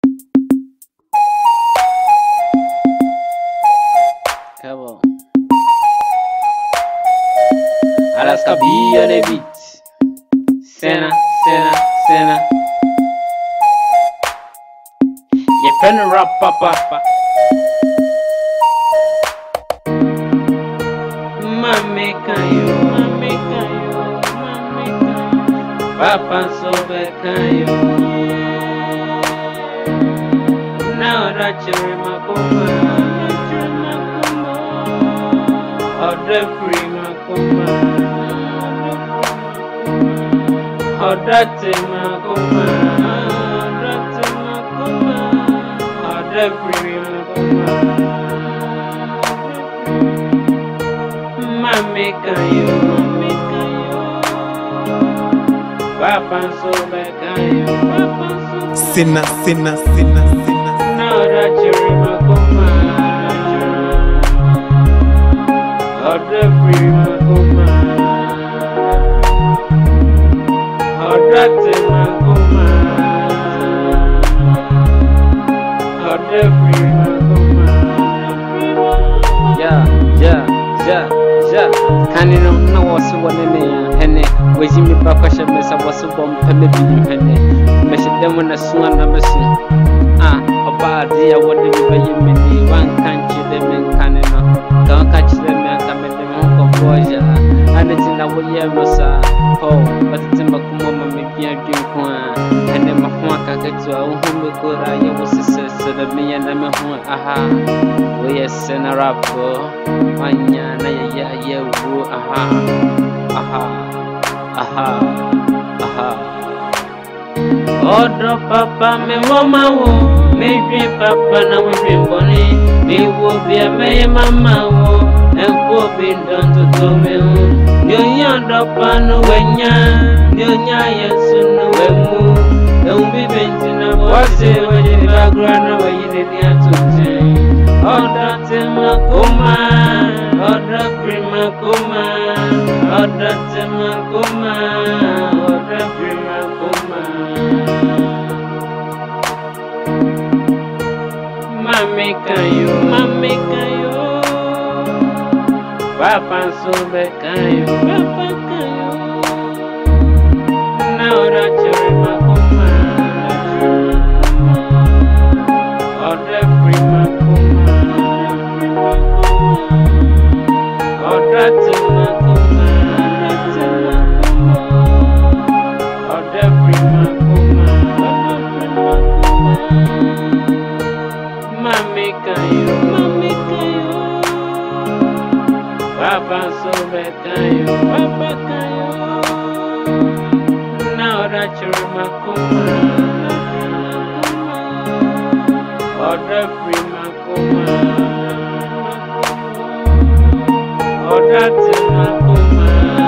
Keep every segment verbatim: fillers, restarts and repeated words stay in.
Come on. Alaska be on a beat. Sena, Sena, Sena. You pen rap papa. Mame can you, mame can you, mame can you. Papa so bad can you. Now that you're in my coma, or the free my coma, or that in my coma, that in my coma, or the free my coma. Mame can you, mame can you. Papa so bad can you, Papa so bad. Sinna, sinna, sinna, sinna. Now that you're in my coma, or the free my coma, or that in my coma, or the free my coma. Yeah, yeah, yeah, yeah. Can you know what's one in me? Henny, was you me back? I should miss. I was a bomb, penny, penny. Measure them when I swung on the machine. Ah, a bad dear, what do you buy you many? One can't you them in Canada? Don't catch them and come at them on composure. And it's in our year, Rosa. Oh, but it's in my mama, maybe I drink one. And then my phone can get to our home. Good, I was a sister, the me and I'm a home. Aha, we are send a rapper. Manya, yeah, yeah, woo, aha, aha, aha, aha. Odo papa me mama wo, me dream papa na we dream bonny. Me wo be a me mama wo, and wo be done to do me. Nyonya do pa no wenya, nyonya yesu no wemu. Don't be bending up, what's it when you background where you didn't to say. Odo tema kuma, odo prima kuma, odo tema kuma, odo prima kuma. Mame can you, mame can you. Papa so bad can you, Papa can you. Now that you're in my coma, or the free my coma, or that in my coma, or the free my coma. Mame can you, mame can you. Papa so bad can you, Papa can you. Now that you're in my coma, or the free my coma, or that in my coma.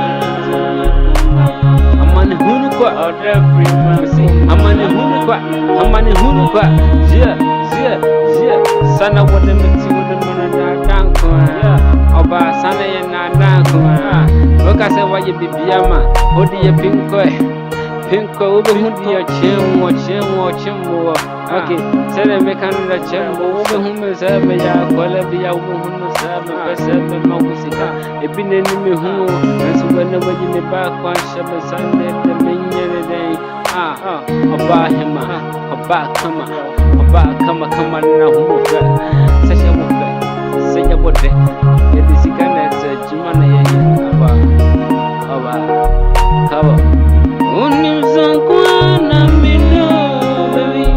I'm on the Hunuka, or the free my coma. I'm on the Hunuka, I'm on the Hunuka. Yeah, yeah, yeah. Sana what the meti with the man and danko. Yeah, Oba Sana and danko. Look, I said, why you be Biama? What do you pink? Pinko, who be your chin, watch him, watch him more. Okay, tell them make another chamber, whom is ever ya, quality, a woman who serve a seven Mosika, a bin enemy who, and so whenever you may back one Shabbat Sunday, the minion day. Ah, Oba him, Oba come, Oba come, come on now, who such a woman, say about it. It is a kind of Jumana, Oba, Oba, cover. Unimzankwana mino baby,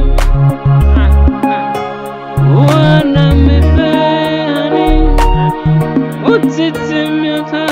wana mebani, utiti miota.